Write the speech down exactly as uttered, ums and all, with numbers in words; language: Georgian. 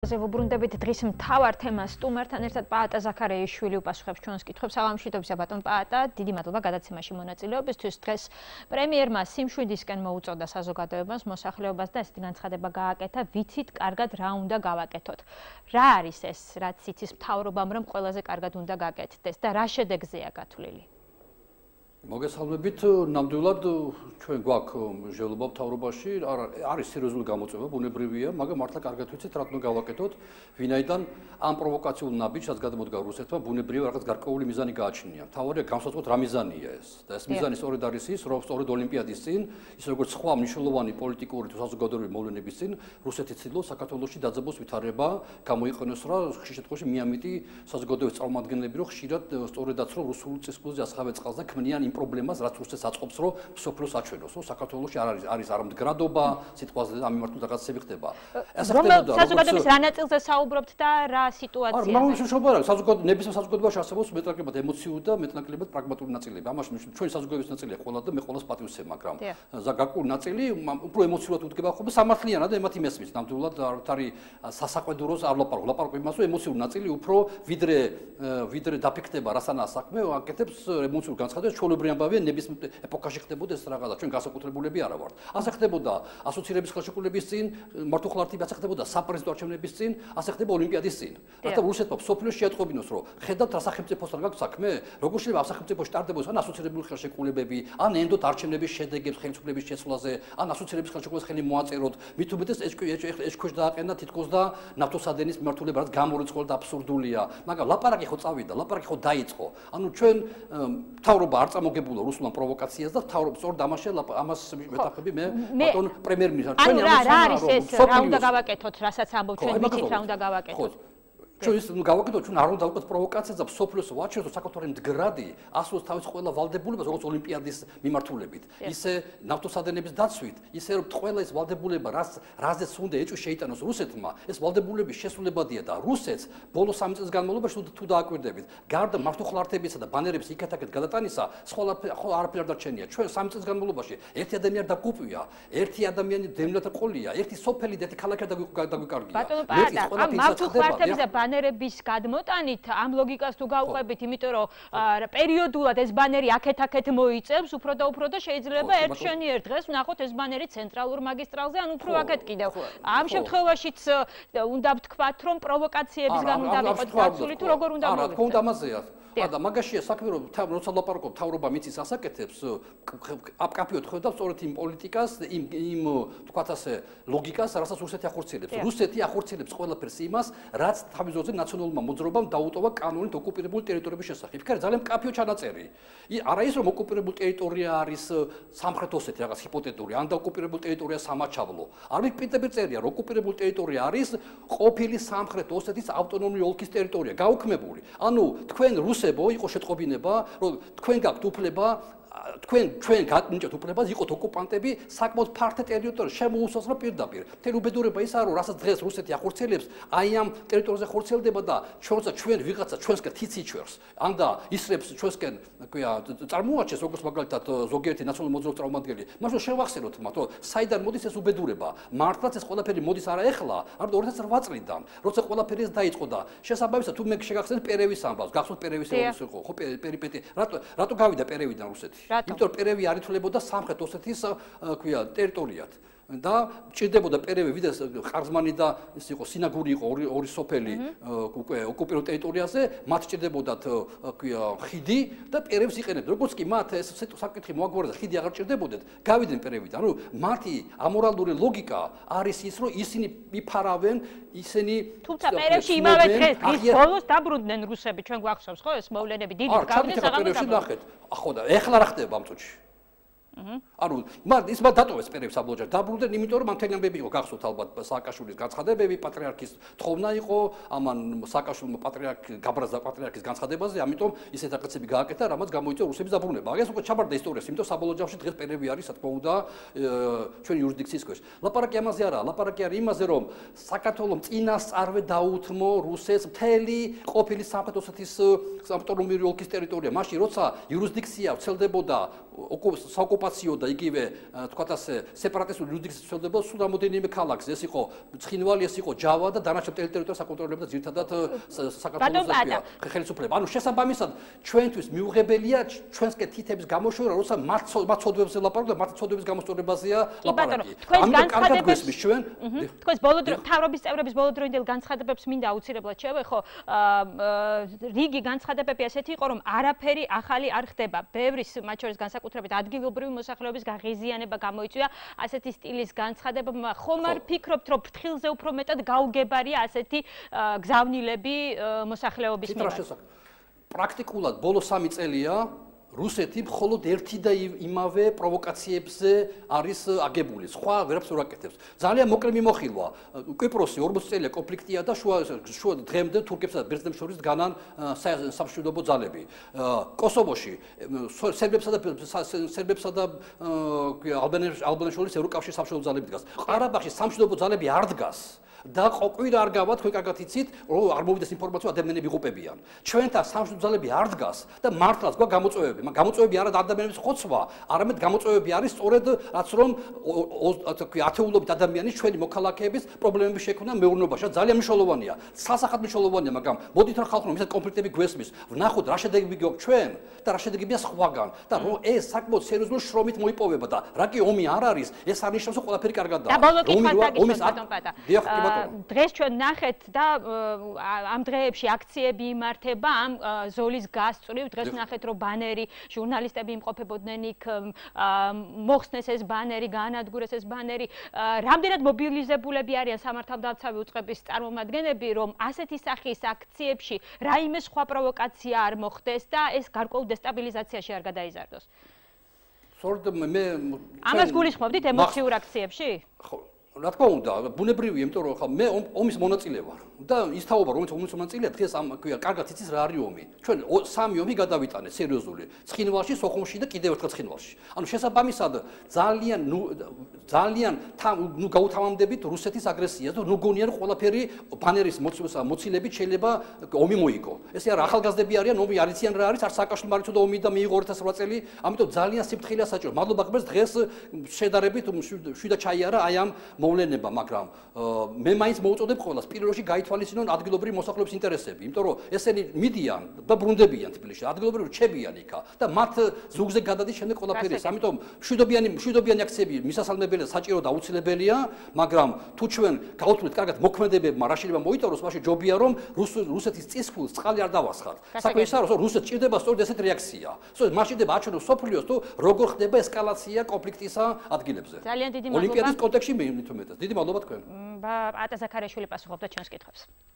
თემაზე ვუბრუნდებით დღის მთავარ თემას სტუმართან ერთად პაატა ზაქარიაშვილი უპასუხებს ჩვენს კითხვებს. საღამოშიდობისა ბატონ პაატა, დიდი მადლობა გადაცემაში მონაწილეობისთვის. დღეს პრემიერმა სიმშვიდისკენ მოუწოდა საზოგადოებას, მოსახლეობას და ესეთი განცხადება გააკეთა, ვიცით კარგად რა უნდა გავაკეთოთ. რა არის ეს, რაც იცის მთავრობამ, რომ ყველაზე კარგად უნდა გაკეთდეს და რა შედეგზეა გათვლილი? მოგესალმებით, ნამდვილად ჩვენ გვაქვს ჟელობა მთავრობაში, არის სერიოზული გამოწვევა, ბუნებრივია, მაგრამ მართლა კარგად ვიცით, რა უნდა გავაკეთოთ, ვინაიდან ამ პროვოკაციულ ნაბიჯს, რაც გადმოდგა რუსეთმა, ბუნებრივია რაღაც გარკვეული მიზანი გააჩნია. მთავარია განსაზღვროთ რა მიზანია ეს. და ეს მიზანი სწორედ არის ის, რომ სწორედ ოლიმპიადის წინ, ის როგორც სხვა მნიშვნელოვანი პოლიტიკური თუ საზოგადოებრივი მოვლენების წინ, რუსეთი ცდილობს საქართველოში დაძაბოს ვითარება, გამოიყენოს რა ხშირ შემთხვევაში მიამიტი საზოგადოების წარმომადგენლები, რომ ხშირად სწორედაც რომ რუსულ წესრიგზე ასხავენ წყალს და ქმნიან იმ პრობლემას, რაც რუსეთს აწყობს, რომ სოფლოს აჩვენოს, რომ საქართველოში არ არის არის არ მდგრადობა, სიტყვაზე ამ მიმართულ რაღაცები ხდება. ეს ხდებოდა საზოგადოების რა ნაწილზე საუბრობთ და რა სიტუაციაზე? არ მაგის შობა რა, საზოგადოების ნებისმიერ საზოგადოებაში არსებობს მეტნაკლებად ემოციური და მეტნაკლებად პრაგმატული ნაწილები. ამაში ჩვენი საზოგადოების ნაწილია ყველა და მე ყველას პატივს ვცემ, მაგრამ გარკვეული ნაწილი უფრო ემოციურად უდგება ხოლმე სამართლიანად და ემათი მესმის. ნამდვილად არ არის სასაყვედუროს არ ლაპარაკობ, ლაპარაკობ იმას, რომ ემოციური ნაწილი უფრო ვიდრე ვიდრე დაფიქრდება რასანაა საქმე, აკეთებს ემოციურ განცხადებას ჩვეულებრივი ამბავია ნებისმიერ ეპოქაში ხდებოდა ეს რაღაცა, ჩვენ განსაკუთრებულები არა ვართ. ასე ხდებოდა ასოცირების ხელშეკრულების წინ, მართლმხლართი ასე ხდებოდა საპრეზიდენტო არჩევნების წინ, ასე ხდება ოლიმპიადის წინ. რათა რუსეთმა სოფლიოში შეატყობინოს, რომ ხედავთ რა სახელმწიფოსთან გაქვს საქმე, როგორ შეიძლება ამ სახელმწიფოში ტარდებოს ან ასოცირებული ხელშეკრულებები, ან ენდოთ არჩევნების შედეგებს ხელისუფლების შეცვლაზე, ან ასოცირების ხელშეკრულებას ხელი მოაწეროთ, მით უმეტეს ეჭქვეშ დააყენა თითქოს და ნავთოსადენის მიმართულება, რაც გამორიცხული და აბსურდულია. მაგრამ ლაპარაკი ხო წავიდა, ლაპარაკი ხო დაიწყო. ანუ ჩვენ მთავრობა არ წამოგებულა რუსულმა პროვოკაციას და მთავრობა სწორედ ამაში ამას მეთახები მე ბატონ პრემიერ-მინისტრს. ანუ რა რა არის ეს, რა უნდა გავაკეთოთ, რასაც ამბობ ჩვენ ვიცით რა უნდა გავაკეთოთ. ჩვენ ის გავაკეთოთ, ჩვენ არ უნდა დავუკეთოთ პროვოკაციას და სოფლიოს ვაჩვენოთ საქართველოს მდგრადი ასულს თავის ყველა ვალდებულებას, როგორც ოლიმპიადის მიმართულებით, ისე ნავთოსადენების დაცვით, ისე რომ ყველა ეს ვალდებულება, რაც რაზეც უნდა ეჭვი შეიტანოს რუსეთმა, ეს ვალდებულების შესრულებადია და რუსეთს ბოლო სამი წლის განმავლობაში თუ დააკვირდებით, გარდა მართლმხლართებისა და ბანერების იქეთ-აქეთ გადატანისა, სხვა არაფერი არ დარჩენია. ჩვენ სამი წლის განმავლობაში ერთი ადამიანი დაგუპვია, ერთი ადამიანი დევნილთა ყოლია, ერთი სოფელი და ერთი ქალაქი დაგვიკარგია. ბატონო პაატა, ამ მართლმხლართების და ბანერების გადმოტანით ამ ლოგიკას თუ გავუყებით, იმიტომ რომ პერიოდულად ეს ბანერი აქეთ-აქეთ მოიწევს, უფრო და უფრო და შეიძლება ერთ შენიერ დღეს ვნახოთ ეს ბანერი ცენტრალურ მაგისტრალზე, ან უფრო აქეთ კიდევ. ამ შემთხვევაშიც უნდა ვთქვათ, რომ პროვოკაციების გამო უნდა ვიყოთ გაცვლილი თუ როგორ უნდა მოვიქცეთ. არა, თქო უნდა ამაზეა. და მაგაშია საქმე, რომ როცა ლაპარაკობ მთავრობა მიწის ასაკეთებს, აპკაპიოთ ხედავ სწორედ იმ პოლიტიკას, იმ იმ თქვათ ასე ლოგიკას, რასაც რუსეთი ახორციელებს. რუსეთი ახორციელებს ყველაფერს იმას, რაც თავის ძოზე ნაციონალურმა მოძრაობამ დაუტოვა კანონით ოკუპირებული ტერიტორიების შესახებ. იქ არის ძალიან მკაფიო ჩანაწერი. არა ის რომ ოკუპირებული ტერიტორია არის სამხრეთ ოსეთი, რაღაც ჰიპოთეტური, ან და ოკუპირებული ტერიტორია სამაჩაბლო. არ მიფიტები წერია, რომ ოკუპირებული ტერიტორია არის ყოფილი სამხრეთ osეთის ავტონომიური ოლქის ტერიტორია, გაუქმებული. ანუ თქვენ რუსებო იყო შეტყობინება, რომ თქვენ გაქვთ უფლება თქვენ ჩვენ გაგნიჭოთ უფლებას იყოთ ოკუპანტები საკმაოდ ფართო ტერიტორიაზე შემოუსაზღვრა პირდაპირ. თელ უბედურება ისაა, რომ რასაც დღეს რუსეთი ახორციელებს, აი ამ ტერიტორიაზე ხორციელდება და ჩვენსა ჩვენ ვიღაცა ჩვენსკენ თიც იჩვერს. ან და ისრებს ჩვენსკენ, ქვია, წარმოაჩენს როგორც მაგალითად ზოგიერთი ნაციონალური მოძრაობის წარმომადგენელი. მაშინ შევახსენოთ მათ, რომ საიდან მოდის ეს უბედურება. მართლაც ეს ყველაფერი მოდის არა ეხლა, არამედ ორი ათას რვა წლიდან, როცა ყველაფერი ეს დაიწყო და შესაბამისად თუ მე შეგახსენეთ პერევის ამბავს, გახსოვთ პერევის როლი იყო, ხო პერიპეტი, რატო რატო გავიდა პერევიდან რუსეთი? იმიტომ რომ პერევი არ ითვლებოდა სამხრეთ ოსეთის ქვია ტერიტორიად და ჭირდებოდა პერევი ვიდეს ყარზმანი და ის იყო სინაგური იყო ორი ორი სოფელი უკვე ოკუპირებულ ტერიტორიაზე, მათ ჭირდებოდათ ქვია ხიდი და პერევს იყენებდნენ. როგორც კი მათ ეს საკითხი მოაგვარდა, ხიდი აღარ ჭირდებოდათ, გავიდნენ პერევიდან. ანუ მათი ამორალური ლოგიკა არის ის, რომ ისინი მიფარავენ, ისინი თუმცა პერევში იმავე დღეს დღის ბოლოს დაბრუნდნენ რუსები, ჩვენ გვახსოვს ხო ეს მოვლენები დიდი გავიდნენ საღამოს. ხო და ეხლა რა ხდება ამ წუთში? ანუ მან ის მან დატოვეს პერევს საბოლოოდ დაბრუნდნენ, იმიტომ რომ ამ მთელი ამბები იყო გახსოვთ ალბათ სააკაშვილის განცხადებები, პატრიარქის თხოვნა იყო, ამან სააკაშვილმა პატრიარქ გაბრაზდა პატრიარქის განცხადებაზე, ამიტომ ისეთ რაღაცები გააკეთა, რამაც გამოიწვია რუსების დაბრუნება. აგეს უკვე ჩაბარდა ისტორიას, იმიტომ საბოლოო ჯამში დღეს პერევი არის, რა თქმა უნდა, ჩვენი იურისდიქციის ქვეშ. ლაპარაკი ამაზე არა, ლაპარაკი არის იმაზე, რომ საქართველოს წინასწარვე დაუთმო რუსეთს მთელი ყოფილი სამხრეთ ოსეთის ავტონომიური ოლქის ტერიტორია. მაშინ როცა იურისდიქცია ვრცელდებოდა საოკუპაციო პროვოკაციო და იგივე თქვათ ასე სეპარატისტული იურისდიქციის ცვლილება სულ რამოდენიმე ქალაქზე. ეს იყო ცხინვალი, ეს იყო ჯავა და დანარჩენ ტერიტორიას აკონტროლებდა ძირითადად საქართველოს ხელისუფლება. ანუ შესაბამისად ჩვენთვის მიუღებელია ჩვენსკენ თითების გამოშვება, როცა მათ ცოდვებზე ლაპარაკობთ და მათ ცოდვების გამოსწორებაზეა ლაპარაკი. ამიტომ კარგად გვესმის ჩვენ. თქვენს ბოლო მთავრობის წევრების ბოლოდროინდელ განცხადებებს მინდა აუცილებლად შევეხო. რიგი განცხადებები ასეთი იყო, რომ არაფერი ახალი არ ხდება. ბევრის მათ შორის განსაკუთრებით ადგილობრივი მოსახლეობის გაღიზიანება გამოიწვია ასეთი სტილის განცხადებებმა. ხომ არ ფიქრობთ, რომ ფრთხილზე უფრო მეტად გაუგებარია ასეთი გზავნილები მოსახლეობის მიმართ? პრაქტიკულად ბოლო სამი წელია რუსეთი მხოლოდ ერთი და იმავე პროვოკაციებზე არის აგებული. სხვა ვერაფერს არ აკეთებს. ძალიან მოკლე მიმოხილვა. კვიპროსი ორმოცი წელია კონფლიქტია და შუა შუა დღემდე თურქებსა და ბერძნებს შორის დგანან სამშვიდობო ძალები. კოსოვოში სერბებსა და სერბებსა და ალბანელებს შორის ევროკავშირის სამშვიდობო ძალები დგას. ყარაბაღში სამშვიდობო ძალები არ დგას. და ყვირა არ გავათ, თქვენ კარგად იცით, რომ არ მოვიდეს ინფორმაცია, ადამიანები იღუპებიან. ჩვენთან სამშვიდობო ძალები არ დგას და მართლაც გვა გამოწვევები. მაგრამ გამოწვევები არა ადამიანების ხოცვა, არამედ გამოწვევები არის სწორედ რაც რომ ათეულობით ადამიანის ჩვენი მოქალაქეების პრობლემების შექმნა მეურნეობაში ძალიან მნიშვნელოვანია. სასახად მნიშვნელოვანია, მაგრამ მოდით რა ხალხო ისეთ კონფლიქტები გვესმის. ვნახოთ რა შედეგები გვაქვს ჩვენ და რა შედეგებია სხვაგან და რომ ეს საკმაოდ სერიოზული შრომით მოიპოვება და რა კი ომი არ არის, ეს არ ნიშნავს რომ ყველაფერი კარგადაა. ომის დღეს ჩვენ ნახეთ და ამ დღეებში აქციები იმართება ამ ზოლის გასწვრივ. დღეს ნახეთ რომ ბანერი ჟურნალისტები იმყოფებოდნენ იქ, მოხსნეს ეს ბანერი, გაანადგურეს ეს ბანერი. რამდენად მობილიზებულები არიან სამართალდამცავი უწყების წარმომადგენლები, რომ ასეთი სახის აქციებში რაიმე სხვა პროვოკაცია არ მოხდეს და ეს გარკვეულ დესტაბილიზაციაში არ გადაიზარდოს. სწორედ მე ამას გულისხმობდით ემოციურ აქციებში? ხო. რა თქმა უნდა, ბუნებრივია, იმიტომ რომ ხა მე ომის მონაწილე ვარ და ის თაობა, რომელიც ომის მონაწილეა, დღეს ამ ქვია, კარგად იცის რა არის ომი. ჩვენ სამი ომი გადავიტანეთ სერიოზული. ცხინვალში, სოხუმში და კიდევ ერთხელ ცხინვალში. ანუ შესაბამისად ძალიან ძალიან ნუ გაუთავამდებით რუსეთის აგრესიას და ნუ გონიან ყველაფერი ბანერის მოცილებით შეიძლება ომი მოიგო. ესე არა, ახალგაზრდები არიან, ომი არ იციან რა არის, არ სააკაშვილმა არ იცოდა ომი და მიიღო ორი ათას რვა წელი, ამიტომ ძალიან სიფრთხილეა საჭირო. მადლობა ღმერთს დღეს შედარებით შვიდა ჩაიარა აი ამ მოვლენება, მაგრამ მე მაინც მოუწოდებ ყველას პირველ რიგში გაითვალისწინონ ადგილობრივი მოსახლეობის ინტერესები, იმიტომ რომ ესენი მიდიან და ბრუნდებიან თბილისში, ადგილობრივი რჩებიან იქა და მათ ზუგზე გადადის შემდეგ ყველაფერი. ამიტომ მშვიდობიანი მშვიდობიანი აქციები მისასალმებელია, საჭირო და აუცილებელია, მაგრამ თუ ჩვენ გავუთვლით კარგად მოქმედებებმა რა შეიძლება მოიტანოს, მაშინ ჯობია რომ რუსეთის წისქვილს წყალი არ დავასხათ. საქმე ისაა, რომ რუსეთს ჭირდება სწორედ ესეთ რეაქცია. სწორედ მაშინ დება აჩვენოს სოფლიოს თუ როგორ ხდება ესკალაცია კონფლიქტისა ადგილებზე. ძალიან დიდი მადლობა. ოლიმპიადის კონტექსტში მე თუმეტას. დიდი მადლობა თქვენ. პაატა ზაქარიაშვილი პასუხობდა ჩვენს კითხვებს.